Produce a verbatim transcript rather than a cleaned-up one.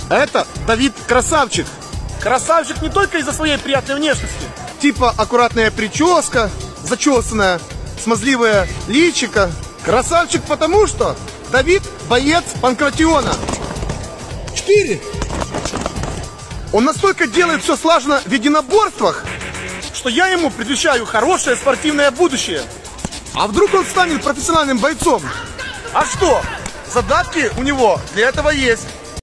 Это Давид красавчик. Красавчик не только из-за своей приятной внешности. Типа аккуратная прическа, зачесанная, смазливое личико. Красавчик потому что Давид боец Панкратиона. Четыре. Он настолько делает все слаженно в единоборствах, что я ему предвещаю хорошее спортивное будущее. А вдруг он станет профессиональным бойцом? А что? Задатки у него для этого есть.